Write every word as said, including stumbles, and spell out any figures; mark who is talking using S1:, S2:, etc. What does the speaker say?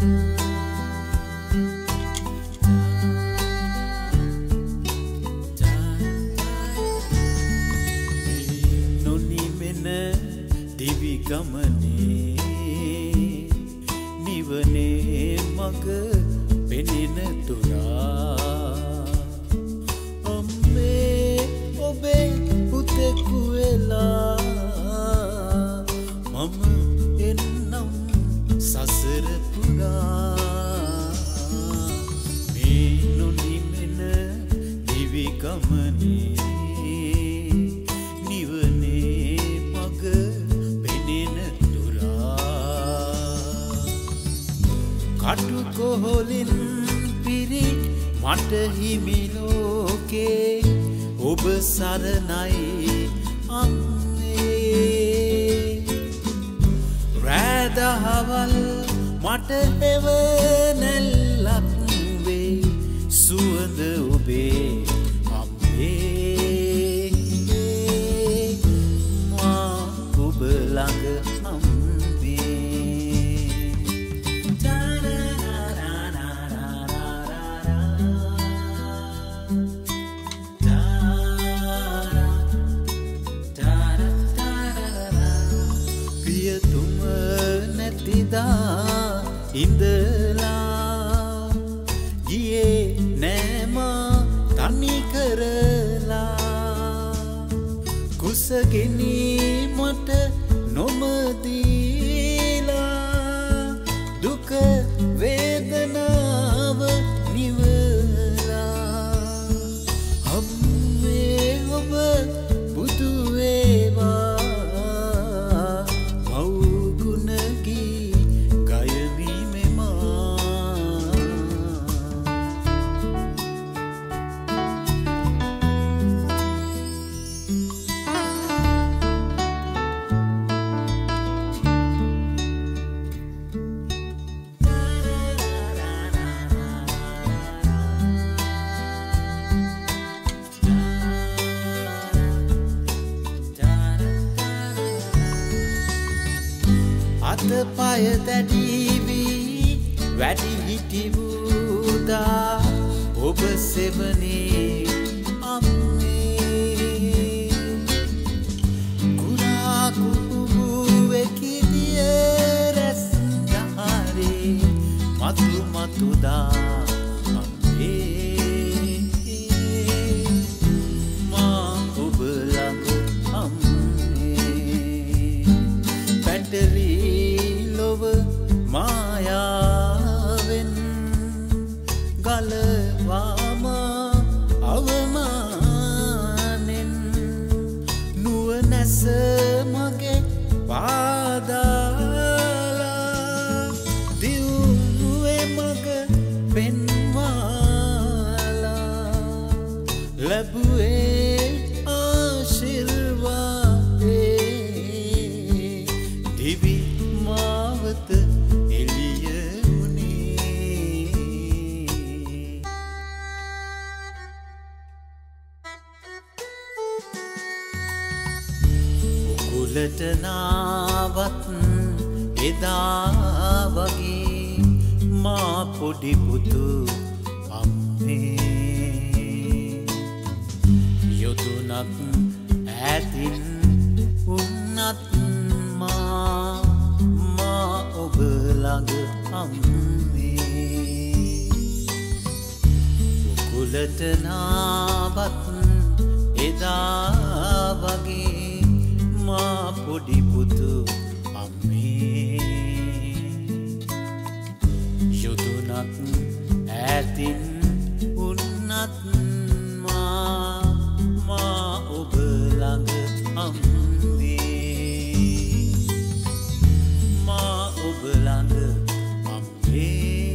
S1: ගමනේ නිවනේ මග පෙනෙන තුරා අම්මේ ඔබේ පුතෙකු වෙලා මම එන්නම් සසර පුරා මේ නොනිමෙන දිවි ගමනේ කටු කොහොලින් පිරි මට හිමි ලෝකේ ඔබ සරණයි අම්මේ රැදහවල් මට එවනැල්ලක් වේ සුවඳ ඔබේ අම්මේ මා ඔබ ළඟ ඉඳලා ගියේ නෑම තනි කරලා කුසගෙනි මට නොමදීලා දුක වේදනාව නිවලා අම්මේ ඔබ බුදු වේවා අතපය දැඩීවී වැඩි හිටිවූදා ඔබ සෙවනේ අම්මේ කුරා කුහුවෙකි දිය රැස් දහරේ මතු මතුදා අම්මේ මා ඔබ ළඟ අම්මේ පැටලි මායාවෙන් ගලවාම අවමානෙන් නුවණැස මගේ පාදාලා දියුණුවේ මග පෙන්වාලා ලැබුවේ ආශිර්වාදේ දිවි මාවත උකුලට නාවත් එදා වගේ මා පොඩි පුතු අම්මේ යොදුනක් ඈතින් උන්නත් මා මා ඔබ ළඟ අම්මේ උකුලට නාවත් එදා වගේ මා පොඩි පුතු අම්මේ යොදුනක් ඈතින් උන්නත් මා මා ඔබ ළඟ අම්මේ මා ඔබ ළඟ අම්මේ